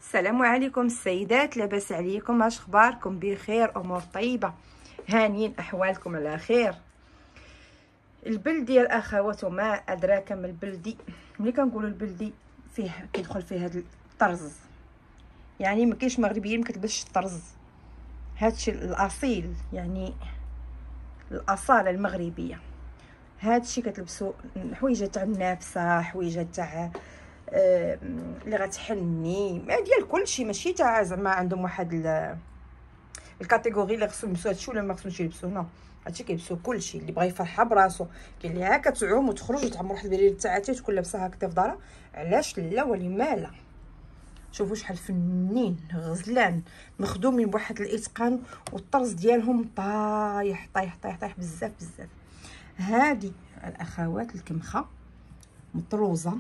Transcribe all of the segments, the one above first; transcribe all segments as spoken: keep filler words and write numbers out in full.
السلام عليكم السيدات، لاباس عليكم؟ اش اخباركم؟ بخير؟ امور طيبه؟ هانيين احوالكم على خير؟ البلدي الاخوات وما ادراك ما البلدي. ملي كنقولوا البلدي فيه كيدخل فيه هذا الطرز، يعني ما كاينش مغربيين ما كتلبسش الطرز، هادشي الاصيل، يعني الاصاله المغربيه. هادشي كتلبسوا حويجه تاع النافسه، حويجه تاع آه اللي غتحلني ديال كلشي، ماشي تاع زعما عندهم واحد الكاتيجوري اللي خصهم يلبسوا هادشي ولا ما خصهمش يلبسوه. نو، هادشي كيلبسوا كلشي، اللي بغى يفرحها براسو. كاين اللي هكا تعوم وتخرج وتعمر واحد البريد تاع عتي تكون لابسه هكا في دارها، علاش لا؟ ولما لا؟ شوفوا شحال فنين غزلان مخدومين بواحد الاتقان، والطرز ديالهم طايح طايح طايح طايح بزاف بزاف. هادي الاخوات الكمخه مطروزه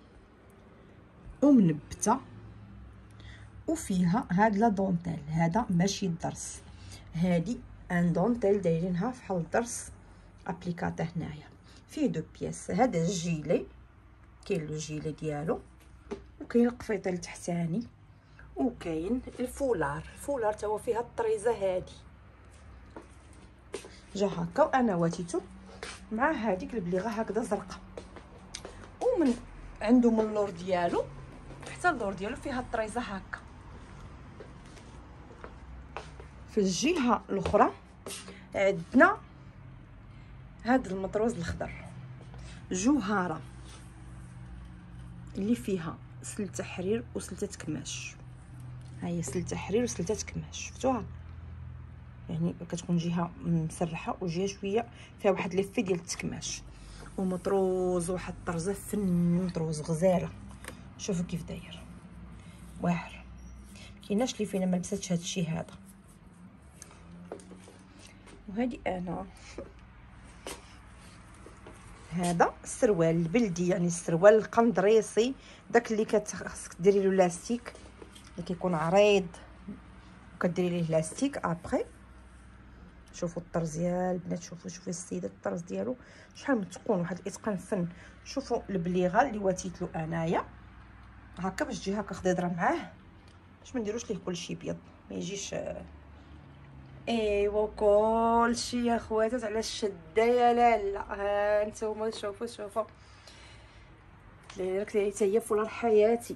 ومنبته وفيها هاد لا دونتيل، هذا ماشي الدرس، هادي ان دونتيل دايرينها فحال الدرس ابليكاته هنايا. فيه دو بياس، هذا الجيلي كاين لو جيلي ديالو، وكاين القفيطه التحتاني، وكاين الفولار. الفولار تا هو فيها الطريزه هادي جا هكا، وانا واتيتو مع هذيك البليغه هكذا زرقاء، ومن عنده من اللور ديالو حتى اللور ديالو فيها الطريزه هكا. في الجهه الاخرى عندنا هاد المطروز الخضر، جوهره اللي فيها سلته حرير وسلته كماش. ها هي سلته حرير وسلته كماش، شفتوها؟ يعني كتكون جهه مسرحه وجهه شويه فيها واحد ليفي ديال التكماش، ومطروز واحد الطرزه فن مطروز غزاله. شوفوا كيف داير، واعر. كايناش اللي فينا ما لبستش هذا الشيء هذا. وهذه انا هذا السروال البلدي، يعني السروال القندريسي، داك اللي كتخصك ديري له لاستيك، اللي كيكون عريض وكديري ليه لاستيك ابري. شوفوا الطرز ديال البنات، شوفوا شوفوا السيده الطرز ديالو شحال متقون، واحد الاتقان فن. شوفوا البليغه اللي واتيت له انايا هكا باش تجي هكا خضيضره معاه، باش ما نديروش ليه كلشي بيض، ما يجيش. ايوا كلشي يا خواتات على الشده يا لالا. ها نتوما شوفوا شوفوا لك حتى هي فولار حياتي.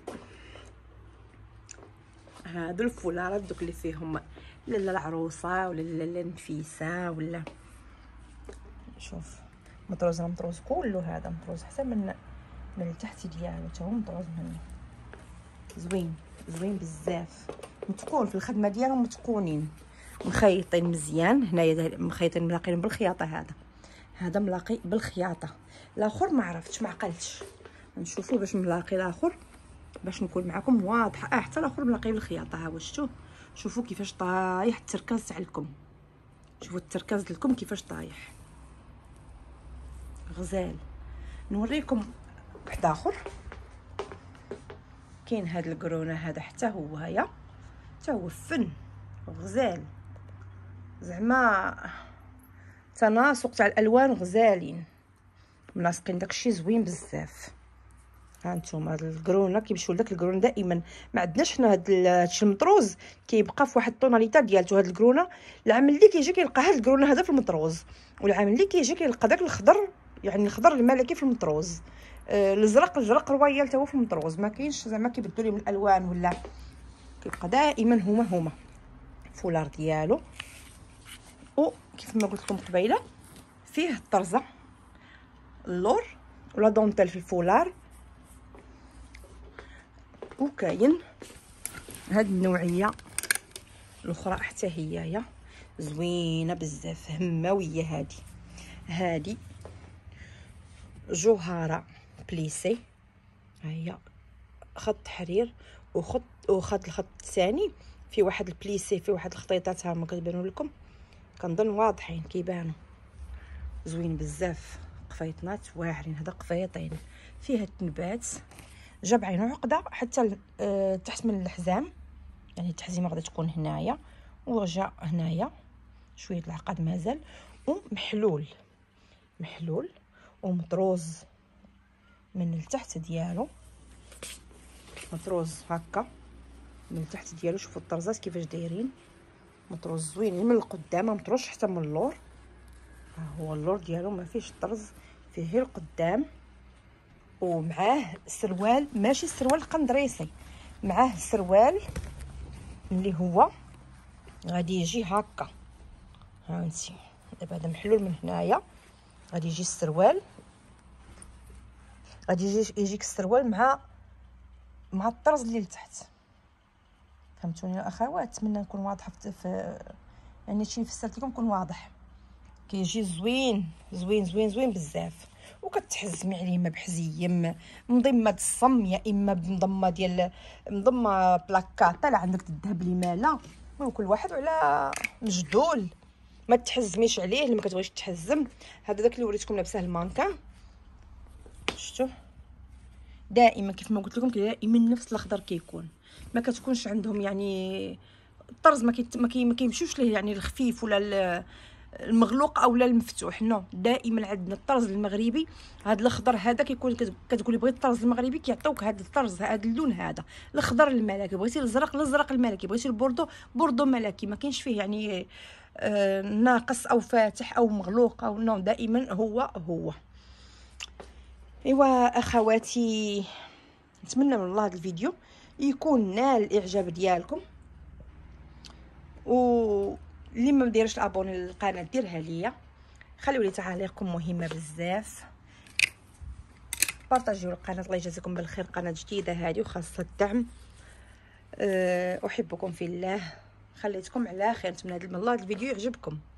هادو الفولارات دوك اللي فيهم لالا العروسه ولا لالا النفيسه، ولا شوف مطروز مطروز كله، هذا مطروز حتى من من التحت ديالو تا هو مطروز منه، زوين زوين بزاف، متقون في الخدمه ديالهم، متقونين مخيطين مزيان. هنايا مخيطين ملاقين بالخياطه، هذا هذا ملاقي بالخياطه، الاخر ما عرفتش ما عقلتش. نشوفوا باش ملاقي الاخر باش نكون معكم واضحه. اه حتى الاخر ملاقي بالخياطه، ها هو شفتوه؟ شوفوا كيفاش طايح التركاز تاع الكم، شوفوا التركاز ديالكم كيفاش طايح غزال. نوريكم واحد اخر، كاين هاد القرونه هذا حتى هو، هيا حتى هو فن غزال، زعما تناسق تاع الالوان غزالين، ملاصقين داكشي زوين بزاف. ها انتم هاد القرونه كيمشيو لداك القرون دائما، ما عندناش حنا هاد هادشي المطروز كيبقى في واحد الطوناليتا ديالته. هاد القرونه العام اللي كيجي كيلقى هاد القرونه هذا في المطروز، والعام اللي كيجي كيلقى داك الخضر، يعني الخضر الملكي في المطروز. آه الازرق الازرق رويال تا هو في المطروز، ما كاينش زعما كيبدلوا لهم الالوان ولا، كيبقى دائما هما هما الفولار ديالو. وكيف ما قلت لكم قبيله فيه الطرزه اللور ولا دونتيل في الفولار. وكاين هاد النوعيه الاخرى حتى هي زوينه بزاف، هماويه. هادي هادي جوهره بليسي، ها هي خط حرير وخط وخط الخط الثاني في واحد البليسي، في واحد الخطيطات هما كتبانوا لكم، كنظن واضحين كيبانوا، زوين بزاف. قفيطنات واعرين، هذا قفيطين فيها التنبات، جاب عينو عقده حتى اه تحت من الحزام، يعني التحزيمه غادي تكون هنايا ورجع هنايا شويه العقد مازال، ومحلول محلول ومطروز من التحت ديالو، مطروز هكا من تحت ديالو. شوفوا الطرزات كيفاش دايرين، مطروز زوينين من القدام، ما مطروش حتى من اللور. ها هو اللور ديالو ما فيهش طرز، فيه غير القدام. ومعاه سروال، ماشي السروال القندريسي، معاه سروال اللي هو غادي يجي هكا. هانتي دابا هذا محلول من هنايا، غادي يجي السروال، غادي يجي يجيك السروال مع مع الطرز اللي لتحت. فهمتوني الاخوات؟ نتمنى نكون واضحه في يعني شي فسرت لكم نكون واضح. كيجي زوين زوين زوين زوين بزاف، وكتحزمي عليه اما بحزيه مضمه الصم، يا اما بمضمه ديال مضمه بلاكاطه. لا عندك الذهب اللي مالا، وكل واحد على مجدول. ما تحزميش عليه اللي ما كتبغيش تحزم. هذا داك اللي وريتكم لابسه المانكا، شفتوا؟ دائما كيف ما قلت لكم دائما نفس الاخضر كيكون، ما كتكونش عندهم يعني الطرز ما كي ما كيمشوش ليه يعني الخفيف ولا المغلوق او لا المفتوح. نو، دائما عندنا الطرز المغربي. هذا الاخضر هذا كيكون كتقولي بغيت الطرز المغربي كيعطيوك هذا الطرز، هذا اللون هذا الاخضر الملكي. بغيتي الازرق الازرق الملكي، بغيتي البوردو بوردو ملكي. ما كاينش فيه يعني آه ناقص او فاتح او مغلوق او نو، دائما هو هو. ايوا اخواتي، نتمنى من الله هذا الفيديو يكون نال الاعجاب ديالكم، و اللي ما مديرش الابوني للقناه ديرها ليا، خليوا لي تعاليقكم مهمه بزاف، بارطاجيو القناه. الله يجازيكم بالخير، قناه جديده هذه وخاصه الدعم. أه احبكم في الله، خليتكم على خير. نتمنى من الله الفيديو يعجبكم.